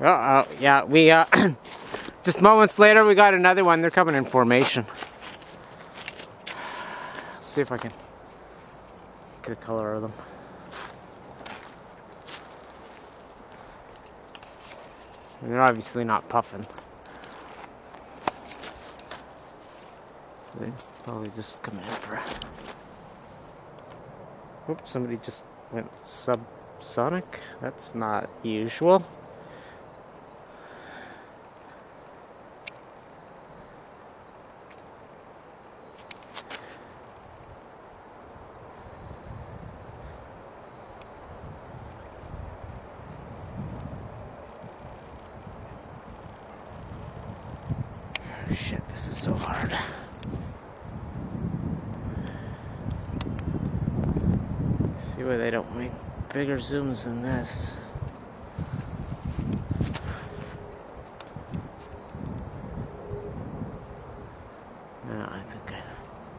Uh-oh, yeah, we, just moments later we got another one. They're coming in formation. Let's see if I can get a color of them. And they're obviously not puffing. So they probably just come in for a... Oops, somebody just went subsonic. That's not usual. Oh, shit, this is so hard. See why they don't make bigger zooms than this. No, I think I...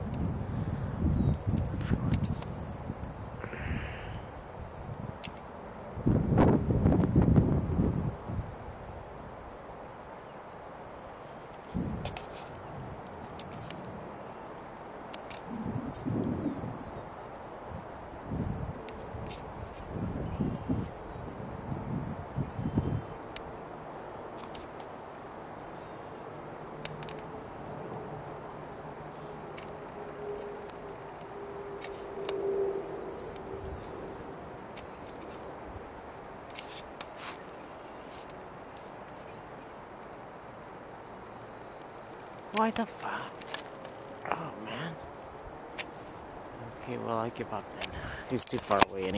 Why the fuck? Oh, man. Okay, well, I give up then. He's too far away anyway.